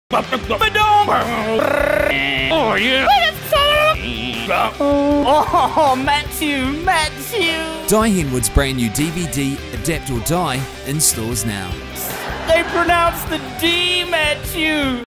Oh, yeah. Oh, Matthew. Dai Henwood's brand new DVD, Adapt or Die, in stores now. They pronounced the D, Matthew.